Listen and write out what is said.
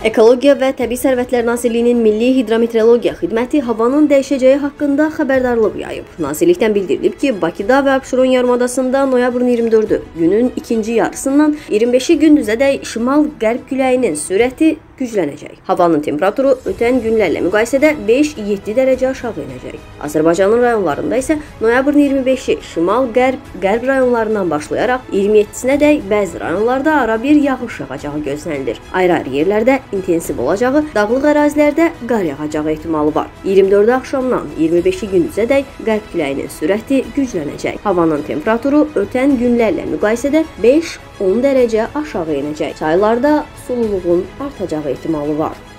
Ekologiya və Təbii Sərvətlər Nazirliyinin Milli Hidrometeorologiya Xidməti havanın dəyişəcəyi haqqında xəbərdarlıq yayıb. Nazirlikdən bildirilib ki, Bakıda və Abşeron yarımadasında noyabrın 24-ü günün ikinci yarısından 25-i gündüzədək şimal-qərb küləyinin sürəti güclənəcək. Havanın temperaturu ötən günlərlə müqayisədə 5-7 dərəcə aşağı enəcək. Azərbaycanın rayonlarında isə noyabrın 25-i şimal-qərb rayonlarından başlayaraq 27-sinədək bəzi rayonlarda ara bir yağış yağacağı gözlənilir. Ayrı-ayrı yerlərdə intensiv olacağı, dağlıq ərazilərdə qar yağacağı ehtimalı var. 24-də axşamdan 25-i gündüzədək qərb küləyinin sürəti güclənəcək. Havanın temperaturu ötən günlərlə müqayisədə 5-10 dərəcə aşağı enəcək. Çaylarda sululuğun artacağı ehtimalı var.